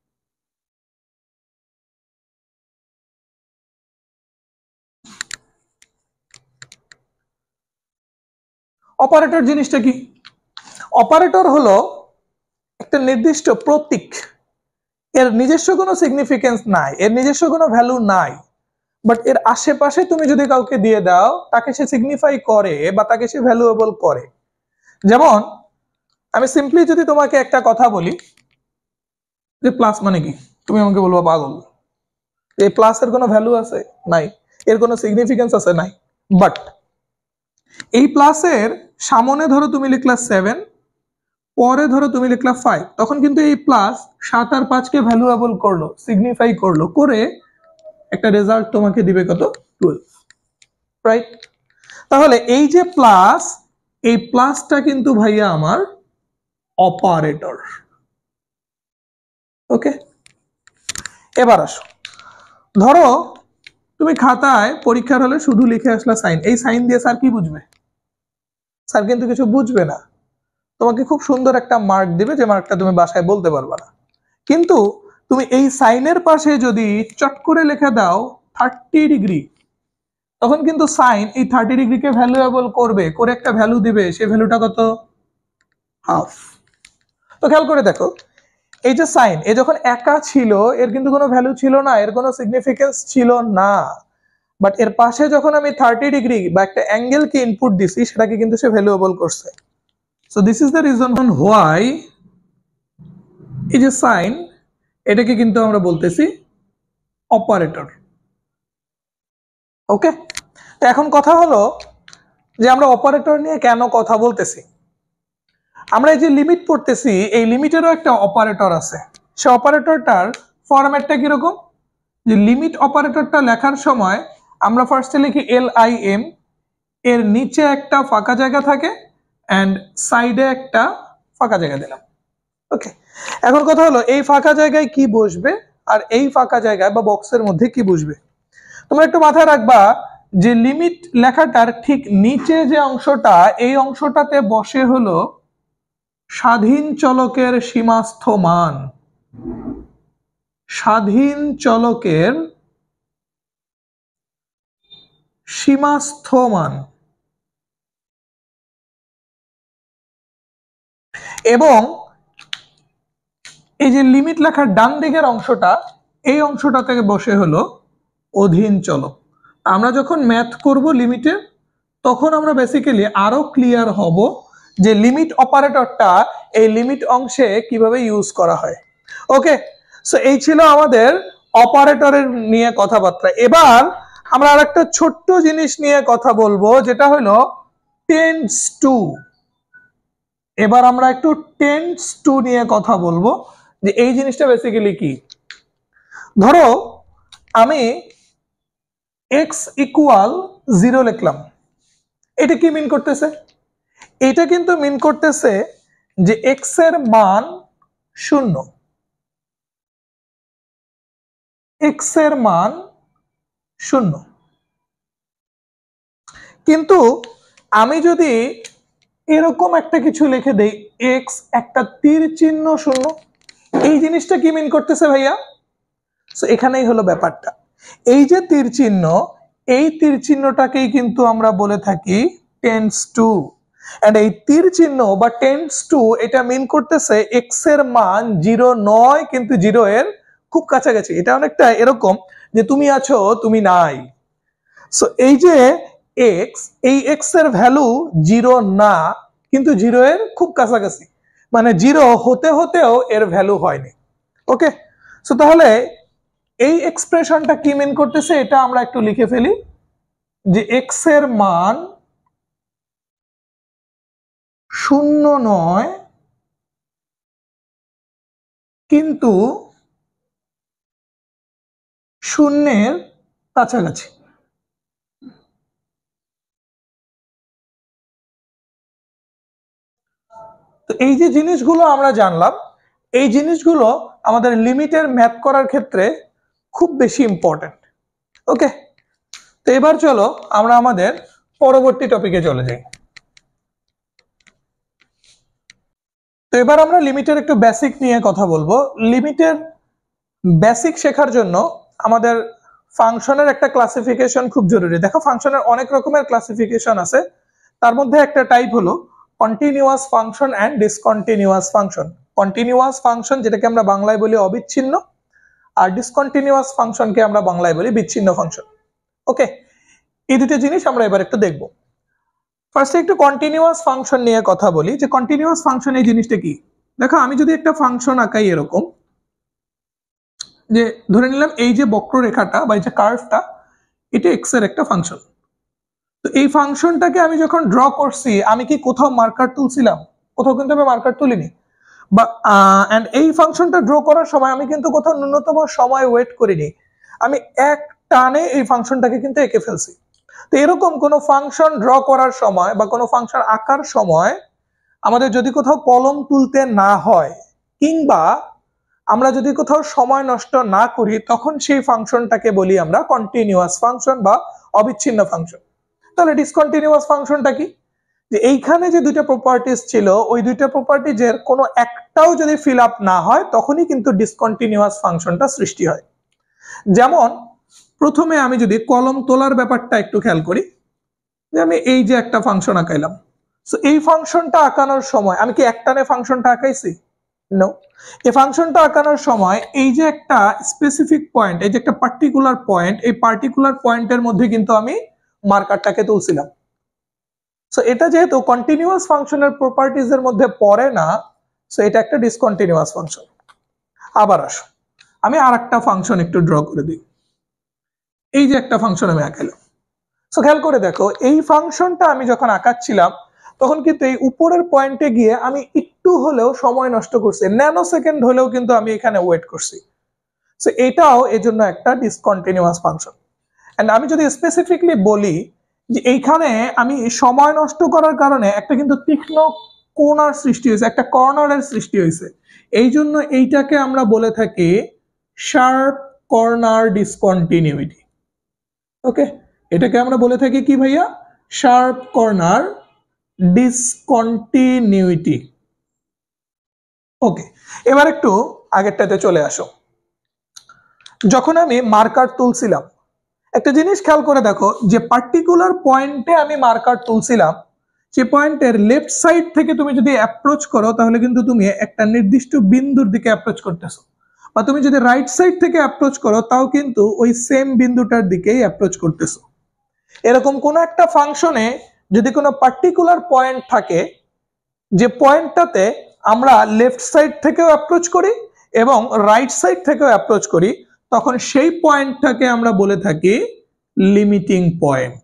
অপারেটর জিনিসটা কি, অপারেটর হলো একটা নির্দিষ্ট প্রতীক, এর নিজস্ব কোনো সিগনিফিকেন্স নাই, এর নিজস্ব কোনো ভ্যালু নাই, বাট এর আশেপাশে তুমি যদি কাউকে দিয়ে দাও তাকে সে সিগনিফাই করে বা তাকে সে ভ্যালুয়েবল করে। যেমন আমি সিম্পলি যদি তোমাকে একটা কথা বলি যে প্লাস মানে কি, তুমি আমাকে বলবো পাগল, এই প্লাস এর কোনো ভ্যালু আছে, নাই, এর কোনো সিগনিফিকেন্স আছে, নাই। বাট এই প্লাসের সামনে ধরো তুমি লিখলা সেভেন, পরে ধরো তুমি লিখলা ফাইভ, তখন কিন্তু এই প্লাস সাত আর পাঁচকে ভ্যালুয়েবল করলো, সিগনিফাই করলো, করে একটা রেজাল্ট তোমাকে দিবে কত, টুয়েলভ, রাইট। তাহলে এই যে প্লাস, এই প্লাসটা কিন্তু ভাইয়া আমার অপারেটর। ওকে, এবার আসো, ধরো তুমি খাতায় পরীক্ষার হলে শুধু লিখে আসলা সাইন, এই সাইন দিয়ে স্যার কি বুঝবে? স্যার কিন্তু কিছু বুঝবে না, তোমাকে খুব সুন্দর একটা মার্ক দিবে, যে মার্কটা তুমি বাসায় বলতে পারবে না। কিন্তু তুমি এই সাইনের পাশে যদি চট করে লিখে দাও থার্টি ডিগ্রি, তখন কিন্তু সাইন এই থার্টি ডিগ্রিকে ভ্যালুয়েবল করবে, করে একটা ভ্যালু দিবে, সেই ভ্যালুটা কত? হাফ। তো খেয়াল করে দেখো, এই যে সাইন, এ যখন একা ছিল এর কিন্তু কোনো ভ্যালু ছিল না, এর কোনো সিগনিফিকেন্স ছিল না, বাট এর পাশে যখন আমি থার্টি ডিগ্রি বা একটা অ্যাঙ্গেলকে ইনপুট দিছি, সেটাকে কিন্তু সে ভ্যালুয়েবল করছে। So this is the reason why এই যে সাইন, এটাকে কিন্তু আমরা বলতেছি অপারেটর। ওকে, তো এখন কথা হলো যে আমরা অপারেটর নিয়ে কেন কথা বলতেছি। আমরা এই যে লিমিট পড়তেছি, এই লিমিটেরও একটা অপারেটর আছে। সে অপারেটরটার ফরম্যাটটা কিরকম, যে লিমিট অপারেটরটা লেখার সময় আমরা ফার্স্টে লিখি এল আই এম, এর নিচে একটা ফাঁকা জায়গা থাকে অ্যান্ড সাইডে একটা ফাঁকা জায়গা দিলাম। ওকে, এখন কথা হলো এই ফাঁকা জায়গায় কি বসবে আর এই ফাঁকা জায়গায় বা বক্সের মধ্যে কি বসবে। তোমরা একটু মাথায় রাখবা যে লিমিট লেখাটার ঠিক নিচে যে অংশটা, এই অংশটাতে বসে হলো স্বাধীন চলকের সীমাস্থ মান। স্বাধীন চলকের সীমাস্থ মান, এবং এই যে লিমিট লেখার ডান দিকের অংশটা, এই অংশটা থেকে বসে হলো অধীন চলক। আমরা যখন ম্যাথ করব লিমিটে, তখন আমরা বেসিক্যালি আরো ক্লিয়ার হব যে লিমিট অপারেটরটা এই লিমিট অংশে কিভাবে ইউজ করা হয়। ওকে, সো এই ছিল আমাদের অপারেটরের নিয়ে কথাবার্তা। এবার আমরা আরেকটা ছোট্ট জিনিস নিয়ে কথা বলবো, যেটা হলো টেন্স টু। এবার আমরা একটু টেন্স টু নিয়ে কথা বলবো, যে এই জিনিসটা বেসিক্যালি কি। ধরো আমি x ইকুয়াল জিরো লিখলাম, এটা কি মিন করতেছে? এটা কিন্তু মিন করতেছে যে x এর মান শূন্য, x এর মান শূন্য। কিন্তু আমি যদি এরকম একটা কিছু লিখে দেই, x একটা তীর চিহ্ন শূন্য, এই জিনিসটা কি মিন করতেছে ভাইয়া? সো এখানেই হলো ব্যাপারটা, এই যে তীর চিহ্ন, এই তীর চিহ্নটাকেই কিন্তু আমরা বলে থাকি টেন্স টু। এন্ড এই তীর চিহ্ন বা টেন্স টু এটা মিন করতেছে x এর মান জিরো নয়, কিন্তু জিরো এর খুব কাছাকাছি। এটা অনেকটা এরকম যে তুমি আছো তুমি নাই। সো এই যে x, এই x এর ভ্যালু জিরো না, কিন্তু জিরো এর খুব কাছাকাছি, মানে জিরো হতে হতেও এর ভ্যালু হয়নি। ওকে, সো তাহলে এই এক্সপ্রেশনটা কি মিন করতেছে, এটা আমরা একটু লিখে ফেলি, যে x এর মান শূন্য নয়, কিন্তু শূন্যের কাছাকাছি। তো এই যে জিনিসগুলো আমরা জানলাম, এই জিনিসগুলো আমাদের লিমিটের ম্যাথ করার ক্ষেত্রে খুব বেশি ইম্পর্টেন্ট। ওকে, তো এবার চলো আমরা আমাদের পরবর্তী টপিকে চলে যাই। তো এবার আমরা লিমিটের একটু বেসিক নিয়ে কথা বলবো। লিমিটের বেসিক শেখার জন্য আমাদের ফাংশনের একটা ক্লাসিফিকেশন খুব জরুরি। দেখো ফাংশনের অনেক রকমের ক্লাসিফিকেশন আছে, তার মধ্যে একটা টাইপ হলো continuous function and discontinuous function. Continuous function যেটাকে আমরা বাংলায় বলি অবিচ্ছিন্ন, আর ডিসকন্টিনিউয়াস ফাংশনকে আমরা বাংলায় বলি বিচ্ছিন্ন ফাংশন। ওকে, এই দুটো জিনিস আমরা এবার একটু দেখবো। ফার্স্টে একটু কন্টিনিউয়াস ফাংশন নিয়ে কথা বলি, যে কন্টিনিউয়াস ফাংশন এই জিনিসটা কি। দেখো আমি যদি একটা ফাংশন আঁকাই এরকম, যে ধরে নিলাম এই যে বক্ররেখাটা বা এই যে কার্ভটা, এটা এক্স এর একটা ফাংশন। তো এই ফাংশনটাকে আমি যখন ড্র করছি, আমি কি কোথাও মার্কার তুলছিলাম? কোথাও কিন্তু আমি মার্কার তুলিনি। বা এন্ড এই ফাংশনটা ড্র করার সময় আমি কিন্তু কোথাও ন্যূনতম সময় ওয়েট করিনি, আমি এক টানে এই ফাংশনটাকে কিন্তু এঁকে ফেলছি। তো এরকম কোনো ফাংশন ড্র করার সময় বা কোনো ফাংশন আঁকার সময় আমাদের যদি কোথাও কলম তুলতে না হয়, কিংবা আমরা যদি কোথাও সময় নষ্ট না করি তখন সেই ফাংশনটাকে বলি আমরা কন্টিনিউয়াস ফাংশন বা অবিচ্ছিন্ন ফাংশন। তাহলে ডিসকন্টিনিউয়াস ফাংশনটা কি? যে এইখানে যে দুইটা প্রপার্টিজ ছিল ওই দুইটা প্রপার্টিজের কোনো একটাও যদি ফিল আপ না হয় তখনই কিন্তু ডিসকন্টিনিউয়াস ফাংশনটা সৃষ্টি হয়। যেমন প্রথমে আমি যদি কলম তোলার ব্যাপারটা একটু খেয়াল করি, যে আমি এই যে একটা ফাংশন আঁকাইলাম, সো এই ফাংশনটা আঁকানোর সময় আমি কি একটানে ফাংশনটা আঁকাইছি? নো। এই ফাংশনটা আঁকানোর সময় এই যে একটা স্পেসিফিক পয়েন্ট, এই যে একটা পার্টিকুলার পয়েন্ট, এই পার্টিকুলার পয়েন্টের মধ্যে কিন্তু আমি মার্কারটাকে তুলছিলাম। সো এটা যেহেতু কন্টিনিউয়াস ফাংশনের প্রপার্টিজ এর মধ্যে পড়ে না, সো এটা একটা ডিসকন্টিনিউয়াস ফাংশন। আবার আসো, আমি আর একটা ফাংশন একটু ড্র করে দিই। এই যে একটা ফাংশন আমি আঁকালাম, সো খেয়াল করে দেখো এই ফাংশনটা আমি যখন আঁকাচ্ছিলাম তখন কিন্তু এই উপরের পয়েন্টে গিয়ে আমি একটু হলেও সময় নষ্ট করছি, ন্যানো সেকেন্ড হলেও কিন্তু আমি এখানে ওয়েট করছি। সো এটাও এর জন্য একটা ডিসকন্টিনিউয়াস ফাংশন। এন্ড আমি যদি স্পেসিফিকলি বলি যে এইখানে আমি সময় নষ্ট করার কারণে একটা কিন্তু তীক্ষ্ণ কোণার সৃষ্টি হয়েছে, একটা কর্নারের সৃষ্টি হয়েছে, এই জন্য এইটাকে আমরা বলে থাকি শার্প কর্নার ডিসকন্টিনিউইটি। ওকে, এটাকে আমরা বলে থাকি কি ভাইয়া? Sharp corner ডিসকন্টিনিউইটি। ওকে, এবার একটু আগেরটাতে চলে আসো। যখন আমি মার্কার তুলছিলাম একটা জিনিস খেয়াল করে দেখো, যে পার্টিকুলার পয়েন্টে আমি মার্কার তুলছিলাম সেই পয়েন্টের লেফট সাইড থেকে তুমি যদি অ্যাপ্রোচ করো তাহলে কিন্তু তুমি একটা নির্দিষ্ট বিন্দুর দিকে অ্যাপ্রোচ করতেছো, বা তুমি যদি রাইট সাইড থেকে অ্যাপ্রোচ করো তাও কিন্তু ওই সেম বিন্দুটার দিকেই অ্যাপ্রোচ করতেছো। এরকম কোন একটা ফাংশনে যদি কোনো পার্টিকুলার পয়েন্ট থাকে যে পয়েন্টটাতে আমরা লেফট সাইড থেকেও অ্যাপ্রোচ করি এবং রাইট সাইড থেকেও অ্যাপ্রোচ করি, তখন সেই পয়েন্টটাকে আমরা বলে থাকি লিমিটিং পয়েন্ট।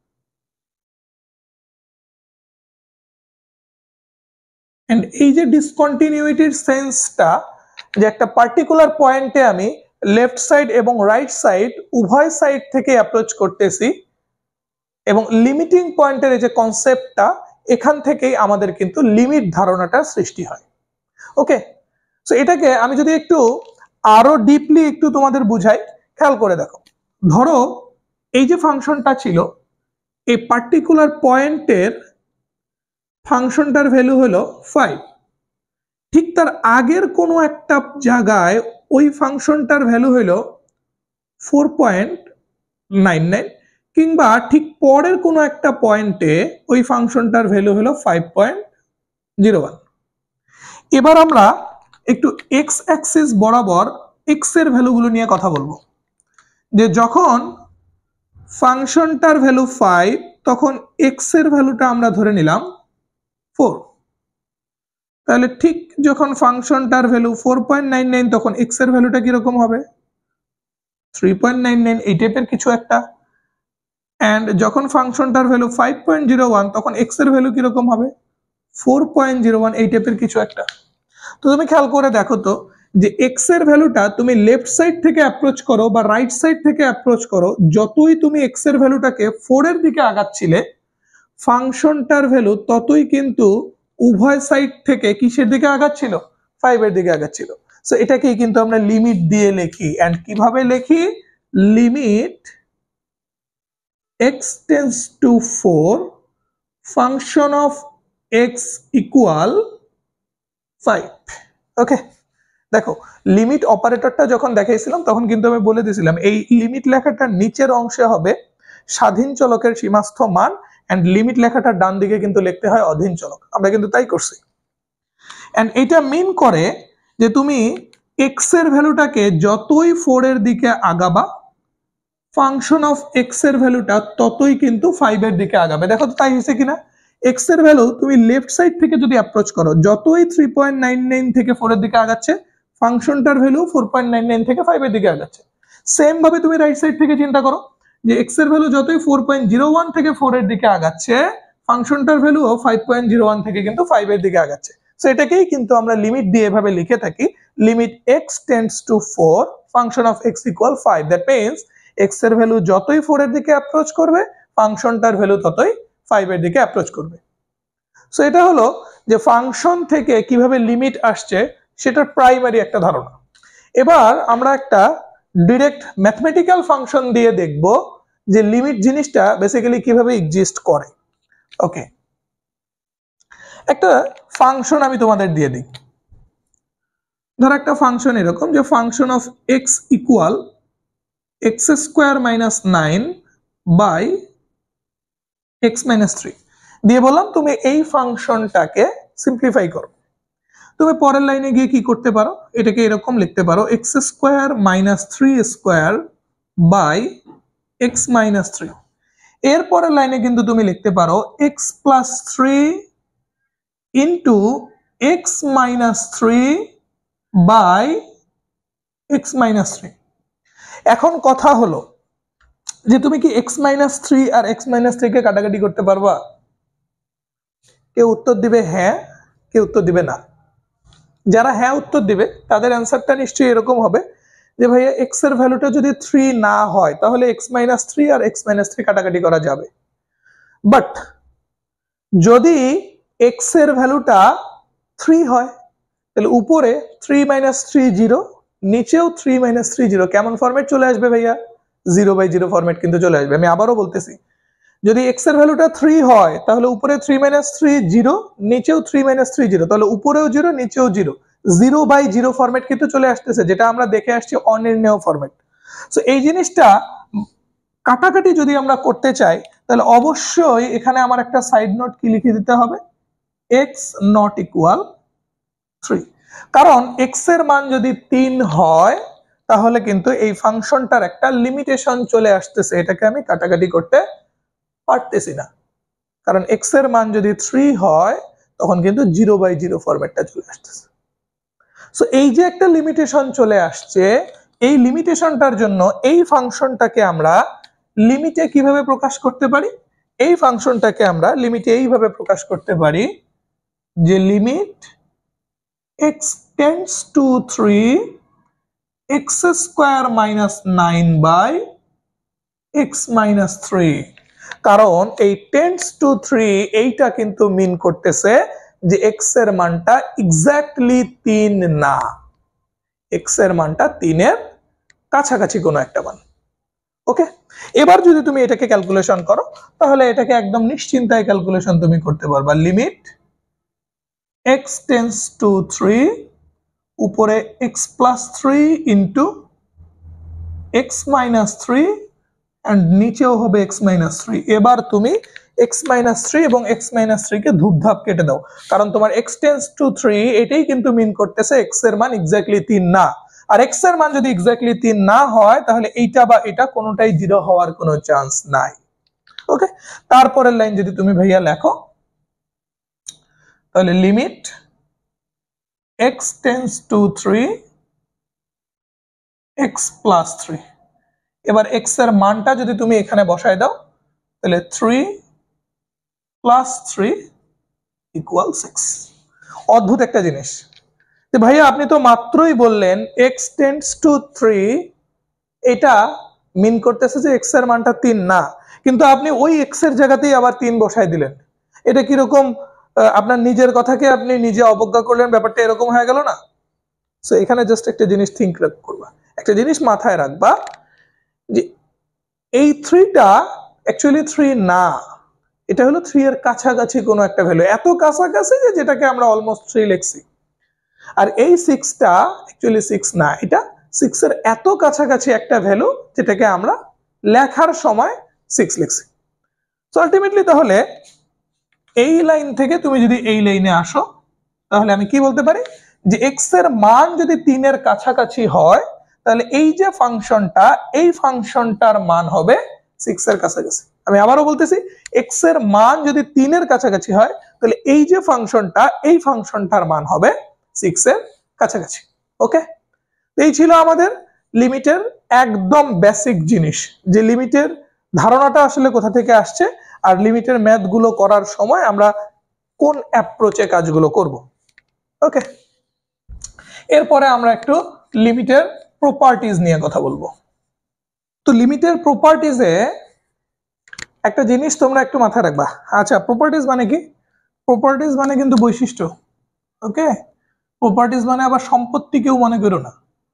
এন্ড এই যে ডিসকন্টিনিউইটির সেন্সটা, যে একটা পার্টিকুলার পয়েন্টে আমি লেফট সাইড এবং রাইট সাইড উভয় সাইড থেকে অ্যাপ্রোচ করতেছি, এবং লিমিটিং পয়েন্টের এই যে কনসেপ্টটা, এখান থেকেই আমাদের কিন্তু লিমিট ধারণাটা সৃষ্টি হয়। ওকে, সো এটাকে আমি যদি একটু আরো ডিপলি একটু তোমাদের বুঝাই, খেয়াল করে দেখো। ধরো এই যে ফাংশনটা ছিল, এই পার্টিকুলার পয়েন্টের ফাংশনটার ভ্যালু হলো ফাইভ, ঠিক তার আগের কোনো একটা জায়গায় ওই ফাংশনটার ভ্যালু হলো ফোর পয়েন্ট নাইন নাইন, কিংবা ঠিক পরের কোনো একটা পয়েন্টে ওই ফাংশনটার ভ্যালু হলো ফাইভ পয়েন্ট জিরো ওয়ান। এবার আমরা একটু এক্স অ্যাক্সিস বরাবর এক্স এর ভ্যালুগুলো নিয়ে কথা বলবো, যে যখন ফাংশনটার ভ্যালু ফাইভ তখন এক্স এর ভ্যালুটা আমরা ধরে নিলাম ফোর। তাহলে ঠিক যখন ফাংশনটার value four point nine nine তখন এক্স এর ভ্যালুটা কিরকম হবে? থ্রি পয়েন্ট নাইন নাইন, এই টাইপের কিছু একটা। এন্ড যখন ফাংশনটার value five point zero one তখন এক্স এর ভ্যালু কিরকম হবে? ফোর পয়েন্ট জিরো ওয়ান, এই টাইপের কিছু একটা। তো তুমি খেয়াল করে দেখো তো, যে এক্স এর ভ্যালুটা তুমি লেফট সাইড থেকে অ্যাপ্রোচ করো বা রাইট সাইড থেকে অ্যাপ্রোচ করো, যতই তুমি এক্স এর ভ্যালুটাকে ফোর এর দিকে আগাচ্ছিলে ফাংশনটার ভ্যালু ততই কিন্তু উভয় সাইড থেকে কিসের দিকে আগাচ্ছিল? ফাইভ এর দিকে আগাচ্ছিল। সো এটাকেই কিন্তু আমরা লিমিট দিয়ে লিখি। এন্ড কিভাবে লিখি? Limit x tends to four function of x equal five. Okay, দেখো লিমিট অপারেটরটা যখন দেখাইছিলাম তখন কিন্তু আমি বলে দিয়েছিলাম এই লিমিট লেখাটার নিচের অংশে হবে স্বাধীন চলকের সীমাস্থ মান, এন্ড লিমিট লেখাটার ডান দিকে কিন্তু লিখতে হয় অধীন চলক। আমরা কিন্তু তাই করছি। এন্ড এটা মিন করে যে তুমি এক্স এর ভ্যালুটাকে যতই ফোর এর দিকে আগাবা ফাংশন অফ এক্স এর ভ্যালুটা ততই কিন্তু ফাইভ এর দিকে আগাবে। দেখো তো তাই হয়েছে কিনা? এক্স এর ভ্যালু তুমি লেফট সাইড থেকে যদি অ্যাপ্রোচ করো, যতই থ্রি পয়েন্ট নাইন নাইন থেকে ফোর এর দিকে আগাচ্ছে ফাংশনটার value four point nine nine থেকে ফাইভ এর দিকে আগাচ্ছে। সেম ভাবে তুমি রাইট সাইড থেকে চিন্তা করো, যে এক্স এর ভ্যালু যতই ফোর পয়েন্ট জিরো ওয়ান থেকে ফোর এর দিকে আগাচ্ছে ফাংশনটার value five point zero one থেকে কিন্তু ফাইভ এর দিকে আগাচ্ছে। সো এটাকেই কিন্তু আমরা লিমিট দিয়ে এভাবে লিখে থাকি, limit x tends to four function of x equal five. That means x এর ভ্যালু যতই ফোর এর দিকে অ্যাপ্রোচ করবে ফাংশনটার ভ্যালু ততই ফাইভ এর দিকে অ্যাপ্রোচ করবে। সো এটা হলো যে ফাংশন থেকে কিভাবে লিমিট আসছে সেটার প্রাইমারি একটা ধারণা। এবার আমরা একটা ডিরেক্ট ম্যাথমেটিক্যাল ফাংশন দিয়ে দেখব যে লিমিট জিনিসটা বেসিক্যালি কিভাবে এক্সিস্ট করে। ওকে, একটা ফাংশন আমি তোমাদের দিয়ে দিই। ধর একটা ফাংশন এরকম যে function of x equal x square minus nine by x minus three দিয়ে বললাম তুমি এই ফাংশনটাকে সিম্পলিফাই করো। তুমি পরের লাইনে গিয়ে কি করতে পারো, এটাকে এরকম লিখতে পারো x square minus three square by x minus three. এর পরের লাইনে কিন্তু তুমি লিখতে পারো x plus three into x minus three by x minus three. এখন কথা হলো যে তুমি কি এক্স মাইনাস থ্রি আর এক্স মাইনাস থ্রি কে কাটাকাটি করতে পারবা? কেউ উত্তর দিবে হ্যাঁ, কেউ উত্তর দিবে না। যারা হ্যাঁ উত্তর দিবে তাদের অ্যান্সারটা নিশ্চয়ই এরকম হবে যে ভাইয়া এক্স এর ভ্যালুটা যদি থ্রি না হয় তাহলে এক্স মাইনাস থ্রি আর এক্স মাইনাস থ্রি কাটাকাটি করা যাবে। বাট যদি এক্স এর ভ্যালুটা থ্রি হয় তাহলে উপরে থ্রি মাইনাস থ্রি জিরো, নিচেও থ্রি মাইনাস থ্রি জিরো। কেমন ফরম্যাট চলে আসবে ভাইয়া? জিরো বাই জিরো ফরম্যাট কিন্তু চলে আসবে। আমি আবারও বলতেছি, যদি এক্স এর ভ্যালুটা থ্রি হয় তাহলে উপরে থ্রি মাইনাস থ্রি জিরো, নিচেও থ্রি মাইনাস থ্রি জিরো, তাহলে উপরেও জিরো নিচেও zero, zero by zero format কিন্তু চলে আসতেছে, যেটা আমরা দেখে আসছি অনির্ণেয় ফরম্যাট। সো এই জিনিসটা কাটাকাটি যদি আমরা করতে চাই তাহলে অবশ্যই এখানে আমার একটা সাইড নোট কি লিখে দিতে হবে, এক্স নট ইকুয়াল থ্রি। কারণ এক্স এর মান যদি তিন হয় তাহলে কিন্তু এই ফাংশনটার একটা লিমিটেশন চলে আসতেছে, এটাকে আমি কাটাকাটি করতে পারতেছি না। কারণ এক্স এর মান যদি থ্রি হয় তখন কিন্তু জিরো বাই জিরো ফরম্যাটটা চলে আসতেছে। সো এই যে একটা লিমিটেশন চলে আসছে, এই লিমিটেশনটার জন্য এই ফাংশনটাকে আমরা লিমিটে কিভাবে প্রকাশ করতে পারি? এই ফাংশনটাকে আমরা লিমিটে এইভাবে প্রকাশ করতে পারি যে limit x tends to three x square minus nine by x minus three। কারণ এই tends to three এইটা কিন্তু মিন করতেছে যে x এর মানটা এক্স্যাক্টলি তিন না, x এর মানটা তিনের কাছাকাছি কোনো একটা মান। ওকে, এবার যদি তুমি এটাকে ক্যালকুলেশন করো তাহলে এটাকে একদম নিশ্চিন্তায় ক্যালকুলেশন তুমি করতে পারবা। Limit x tends to three উপরে x plus three into x minus three and নিচেও হবে x minus three। এবার তুমি x minus three এবং x minus three কে ধূপধাপ কেটে দাও, কারণ তোমার x tends to three এটাই কিন্তু মিন করতেছে x এর মান এক্স্যাক্টলি তিন না। আর x এর মান যদি এক্স্যাক্টলি তিন না হয় তাহলে এইটা বা এটা কোনোটাই জিরো হওয়ার কোনো চান্স নাই। ওকে, তারপরের লাইন যদি তুমি ভাইয়া লেখো তাহলে limit x tends to three x plus three। এবার x এর মানটা যদি তুমি এখানে বসায় দাও তাহলে three plus three equal six। অদ্ভুত একটা জিনিস যে ভাইয়া আপনি তো মাত্রই বললেন x tends to three এটা মিন করতেছে যে x এর মানটা তিন না, কিন্তু আপনি ওই x এর জায়গাতেই আবার তিন বসায় দিলেন। এটা কিরকম আপনার নিজের কথাকে আপনি নিজে অবজ্ঞা করলেন, ব্যাপারটা এরকম হয়ে গেল না? সো এখানে জাস্ট একটা জিনিস থিঙ্ক করবা, একটা জিনিস মাথায় রাখবা যে এই থ্রিটা অ্যাকচুয়ালি থ্রি না, এটা হলো থ্রি এর কাছাকাছি কোনো একটা ভ্যালু, এত কাছাকাছি যে যেটাকে আমরা অলমোস্ট থ্রি লিখছি। আর এই সিক্সটা অ্যাকচুয়ালি সিক্স না, এটা সিক্স এর এত কাছাকাছি একটা ভ্যালু যেটাকে আমরা লেখার সময় সিক্স লিখছি। সো আলটিমেটলি তাহলে এই লাইন থেকে তুমি যদি এই লাইনে আসো তাহলে আমি কি বলতে পারি যে x এর মান যদি তিনের কাছাকাছি হয় তাহলে এই যে ফাংশনটা, এই ফাংশনটার মান হবে সিক্স এর কাছাকাছি। আমি আবারও বলতেছি, x এর মান যদি তিনের কাছাকাছি হয় তাহলে এই যে ফাংশনটা, এই ফাংশনটার মান হবে সিক্স এর কাছাকাছি। ওকে, এই ছিল আমাদের লিমিটের একদম বেসিক জিনিস, যে লিমিটের ধারণাটা আসলে কোথা থেকে আসছে আর লিমিটের ম্যাথ গুলো করার সময় আমরা কোন অ্যাপ্রোচে কাজগুলো করব। ওকে, এরপরে আমরা একটু লিমিটের প্রপার্টিজ নিয়ে কথা বলবো। তো লিমিটের প্রপার্টিজে একটা জিনিস তোমরা একটু মাথায় রাখবা। আচ্ছা, প্রপার্টিজ মানে কি? প্রপার্টিজ মানে কিন্তু বৈশিষ্ট্য। ওকে, প্রপার্টিজ মানে আবার সম্পত্তি কেউ মনে করো না।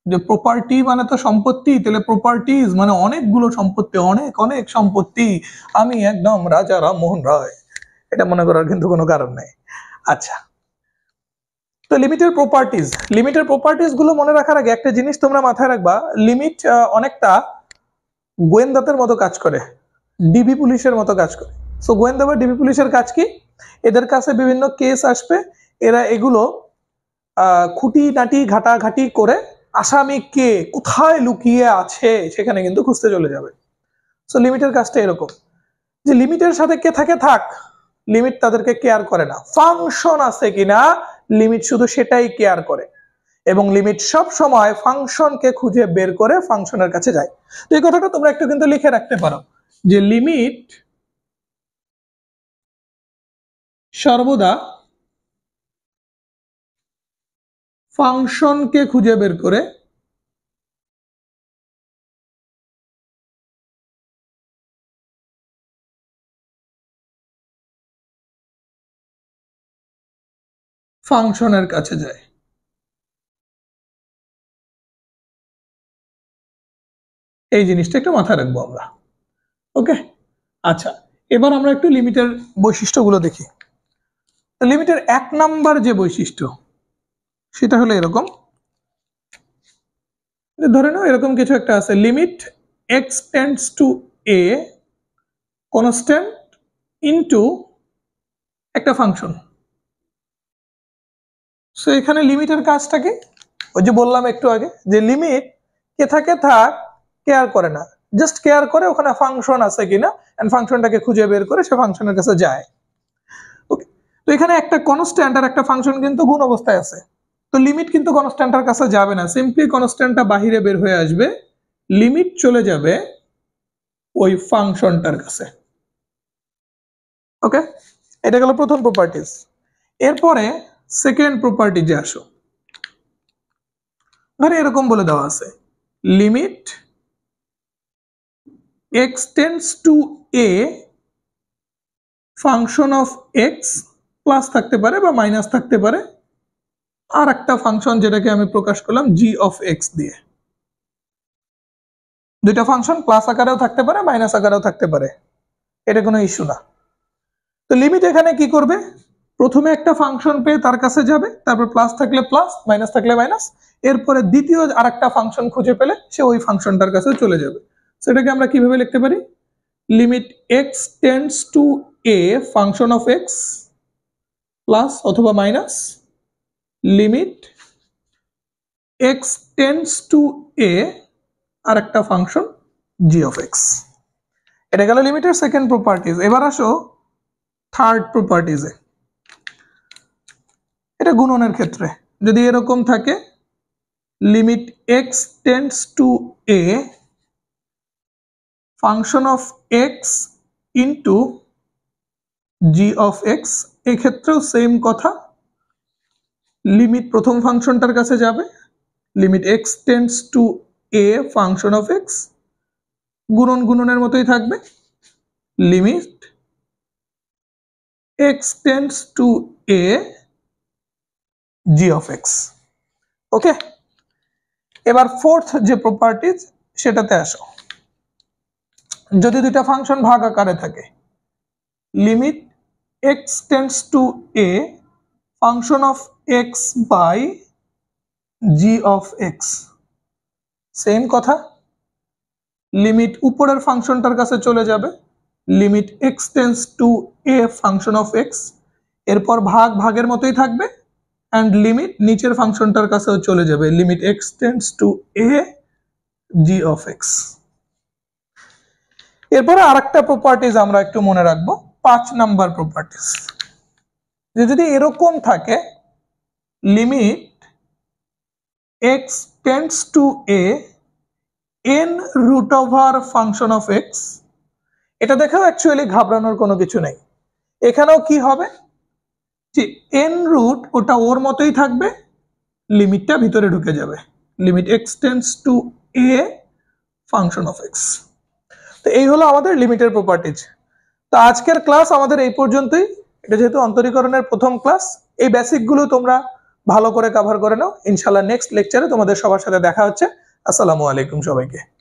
যে প্রপার্টি মানে তো সম্পত্তি, তাহলে প্রপার্টিজ মানে অনেকগুলো সম্পত্তি, অনেক অনেক সম্পত্তি, আমি একদম রাজা রামমোহন রায়, এটা মনে করার কিন্তু কোনো কারণ নেই। আচ্ছা, তো লিমিটের প্রপার্টিজ, লিমিটের প্রপার্টিজ গুলো মনে রাখার আগে একটা জিনিস তোমরা মাথায় রাখবা, লিমিট অনেকটা গোয়েন্দাদের মতো কাজ করে, ডিবি পুলিশের মতো কাজ করে। সো গোয়েন্দা বা ডিবি পুলিশের কাজ কি, এদের কাছে বিভিন্ন কেস আসবে, এরা এগুলো আহ খুঁটি নাটি ঘাটাঘাটি করে আসামি কে কোথায় লুকিয়ে আছে সেখানে কিন্তু খুঁজতে চলে যাবে। সো লিমিটের কাজটা এরকম যে লিমিটের সাথে কে থাকে থাক, লিমিট তাদেরকে কেয়ার করে না, ফাংশন আছে কিনা লিমিট শুধু সেটাই কেয়ার করে, এবং লিমিট সব সময় ফাংশনকে খুঁজে বের করে ফাংশনের কাছে যায়। তো এই কথাটা তোমরা একটু কিন্তু লিখে রাখতে পারো যে লিমিট সর্বদা ফাংশনকে খুঁজে বের করে ফাংশনের কাছে যায়। এই জিনিসটা একটু মাথায় রাখবো আমরা। ওকে, আচ্ছা, এবার আমরা একটু লিমিটের বৈশিষ্ট্যগুলো দেখি। লিমিটের এক নাম্বার যে বৈশিষ্ট্য সেটা হলো এরকম, ধরে নাও এরকম কিছু একটা আছে, limit x tends to a constant into একটা ফাংশন। সো এখানে লিমিটের কাজটা কি, ওই যে বললাম একটু আগে যে লিমিট কে থাকে থাক কেয়ার করে না, জাস্ট কেয়ার করে ওখানে ফাংশন আছে কিনা এন্ড ফাংশনটাকে খুঁজে বের করে সে ফাংশনের কাছে যায়। ওকে, তো এখানে একটা কনস্ট্যান্ট আর একটা ফাংশন কিন্তু গুণ অবস্থায় আছে, তো লিমিট কিন্তু কনস্ট্যান্টের কাছে যাবে না, সিম্পলি কনস্ট্যান্টটা বাহিরে বের হয়ে আসবে, লিমিট চলে যাবে ওই ফাংশনটার কাছে। ওকে, এটা গেল প্রথম প্রপার্টিজ। এরপরে সেকেন্ড প্রপার্টিজে আসো, ধরে এরকম বলে দেওয়া আছে limit x tends to a function of x, plus থাকতে পারে বা মাইনাস থাকতে পারে, আর একটা ফাংশন যেটাকে আমি প্রকাশ করলাম জি অফ এক্স দিয়ে। দুইটা ফাংশন প্লাস আকারেও থাকতে পারে মাইনাস আকারেও থাকতে পারে, এটা কোনো ইস্যু না। তো লিমিট এখানে কি করবে, প্রথমে একটা ফাংশন পেয়ে তার কাছে যাবে, তারপর প্লাস থাকলে প্লাস মাইনাস থাকলে মাইনাস, এরপরে দ্বিতীয় আর একটা ফাংশন খুঁজে পেলে সে ওই ফাংশনটার কাছে চলে যাবে। সেটাকে আমরা কিভাবে লিখতে পারি, limit x tends to a function of x plus অথবা minus limit x tends to a আর একটা ফাংশন জি অফ এক্স। এটা গেল লিমিটের সেকেন্ড প্রপার্টিজ। এবার আসো থার্ড প্রপার্টিজে, এটা গুণনের ক্ষেত্রে যদি এরকম থাকে limit x tends to a function of x into g of x, এক্ষেত্রেও সেম কথা, লিমিট প্রথম ফাংশনটার কাছে যাবে, limit x tends to a function of x, গুণন গুণনের মতোই থাকবে, limit x tends to a g of x. Okay, এবার ফোর্থ যে প্রপার্টিজ সেটাতে আসো, যদি দুইটা ফাংশন ভাগ আকারে থাকে, limit x tends to a function of x by g of x, same কথা, লিমিট উপরের ফাংশনটার কাছে চলে যাবে, limit x tends to a function of x, এরপর ভাগ ভাগের মতোই থাকবে, অ্যান্ড লিমিট নিচের ফাংশনটার কাছেও চলে যাবে, limit x tends to a g of x. এরপরে আরেকটা প্রপার্টিজ আমরা একটু মনে রাখবো, পাঁচ নাম্বার প্রপার্টিজ, যে যদি এরকম থাকে limit x tends to a n root over function of x, এটা দেখেও অ্যাকচুয়ালি ঘাবড়ানোর কোনো কিছু নেই, এখানেও কি হবে যে এন রুট ওটা ওর মতোই থাকবে, লিমিটটা ভিতরে ঢুকে যাবে, limit x tends to a function of x. তো এই হলো আমাদের লিমিটের প্রপার্টিজ। তো আজকের ক্লাস আমাদের এই পর্যন্তই, এটা যেহেতু অন্তরীকরণের প্রথম ক্লাস, এই বেসিকগুলো তোমরা ভালো করে কভার করে নাও। ইনশাআল্লাহ নেক্সট লেকচারে তোমাদের সবার সাথে দেখা হচ্ছে। আসসালামু আলাইকুম সবাইকে।